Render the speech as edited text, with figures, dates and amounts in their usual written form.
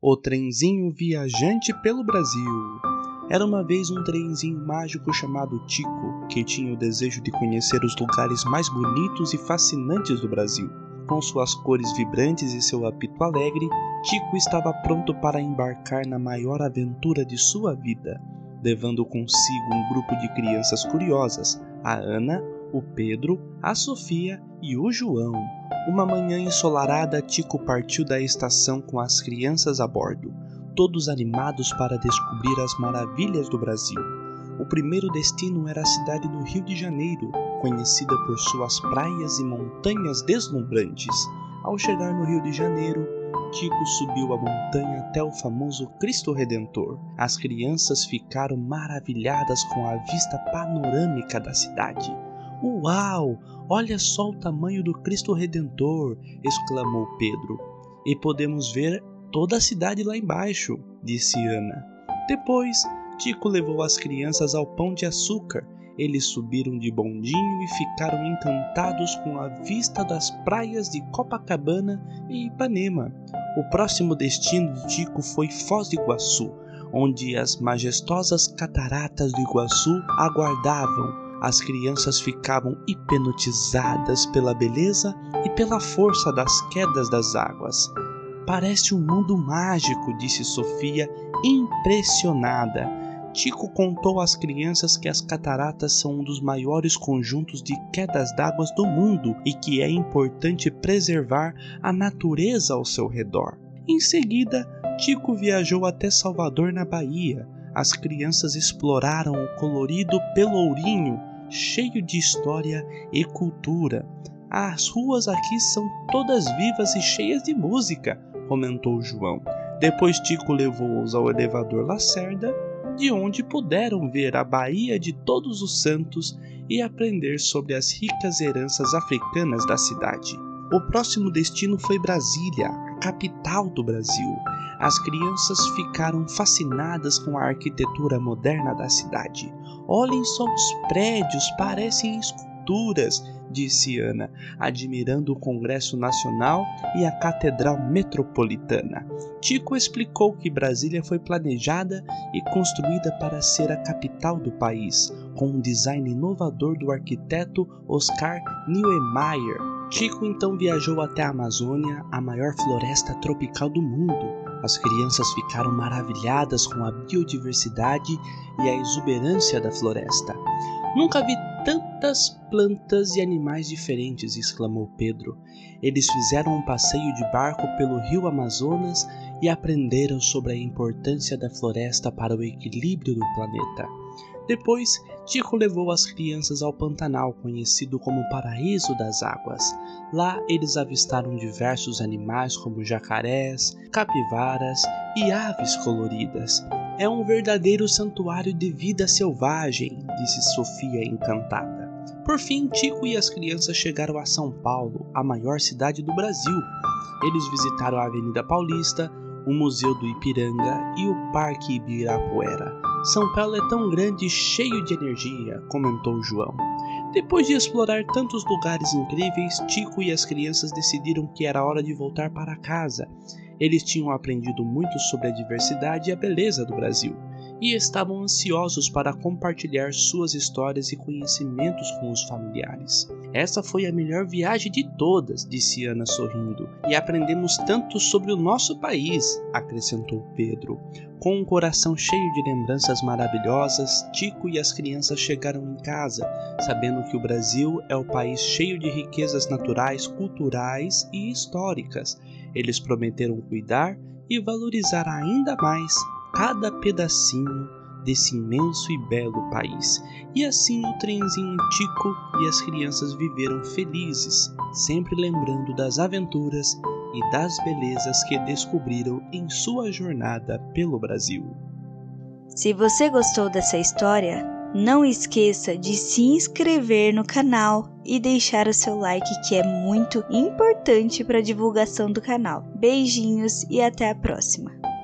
O trenzinho viajante pelo Brasil. Era uma vez um trenzinho mágico chamado Tico, que tinha o desejo de conhecer os lugares mais bonitos e fascinantes do Brasil. Com suas cores vibrantes e seu apito alegre, Tico estava pronto para embarcar na maior aventura de sua vida, levando consigo um grupo de crianças curiosas, a Ana, o Pedro, a Sofia e o João. Uma manhã ensolarada, Tico partiu da estação com as crianças a bordo, todos animados para descobrir as maravilhas do Brasil. O primeiro destino era a cidade do Rio de Janeiro, conhecida por suas praias e montanhas deslumbrantes. Ao chegar no Rio de Janeiro, Tico subiu a montanha até o famoso Cristo Redentor. As crianças ficaram maravilhadas com a vista panorâmica da cidade. "Uau! Olha só o tamanho do Cristo Redentor!" exclamou Pedro. "E podemos ver toda a cidade lá embaixo", disse Ana. Depois, Tico levou as crianças ao Pão de Açúcar. Eles subiram de bondinho e ficaram encantados com a vista das praias de Copacabana e Ipanema. O próximo destino de Tico foi Foz do Iguaçu, onde as majestosas cataratas do Iguaçu aguardavam. As crianças ficavam hipnotizadas pela beleza e pela força das quedas das águas. "Parece um mundo mágico", disse Sofia, impressionada. Tico contou às crianças que as cataratas são um dos maiores conjuntos de quedas d'água do mundo e que é importante preservar a natureza ao seu redor. Em seguida, Tico viajou até Salvador, na Bahia. As crianças exploraram o colorido Pelourinho, cheio de história e cultura. "As ruas aqui são todas vivas e cheias de música", comentou João. Depois Tico levou-os ao elevador Lacerda, de onde puderam ver a Baía de Todos os Santos e aprender sobre as ricas heranças africanas da cidade. O próximo destino foi Brasília, a capital do Brasil. As crianças ficaram fascinadas com a arquitetura moderna da cidade. "Olhem só os prédios, parecem esculturas", disse Ana, admirando o Congresso Nacional e a Catedral Metropolitana. Tico explicou que Brasília foi planejada e construída para ser a capital do país, com um design inovador do arquiteto Oscar Niemeyer. Tico então viajou até a Amazônia, a maior floresta tropical do mundo. As crianças ficaram maravilhadas com a biodiversidade e a exuberância da floresta. "Nunca vi tantas plantas e animais diferentes", exclamou Pedro. Eles fizeram um passeio de barco pelo rio Amazonas e aprenderam sobre a importância da floresta para o equilíbrio do planeta. Depois, Tico levou as crianças ao Pantanal, conhecido como Paraíso das Águas. Lá eles avistaram diversos animais como jacarés, capivaras e aves coloridas. "É um verdadeiro santuário de vida selvagem", disse Sofia encantada. Por fim, Tico e as crianças chegaram a São Paulo, a maior cidade do Brasil. Eles visitaram a Avenida Paulista, o Museu do Ipiranga e o Parque Ibirapuera. "São Paulo é tão grande e cheio de energia", comentou João. Depois de explorar tantos lugares incríveis, Tico e as crianças decidiram que era hora de voltar para casa. Eles tinham aprendido muito sobre a diversidade e a beleza do Brasil, e estavam ansiosos para compartilhar suas histórias e conhecimentos com os familiares. "Essa foi a melhor viagem de todas", disse Ana sorrindo, "e aprendemos tanto sobre o nosso país", acrescentou Pedro. Com um coração cheio de lembranças maravilhosas, Tico e as crianças chegaram em casa, sabendo que o Brasil é o país cheio de riquezas naturais, culturais e históricas. Eles prometeram cuidar e valorizar ainda mais cada pedacinho desse imenso e belo país. E assim o trenzinho Tico e as crianças viveram felizes, sempre lembrando das aventuras e das belezas que descobriram em sua jornada pelo Brasil. Se você gostou dessa história, não esqueça de se inscrever no canal e deixar o seu like, que é muito importante para a divulgação do canal. Beijinhos e até a próxima!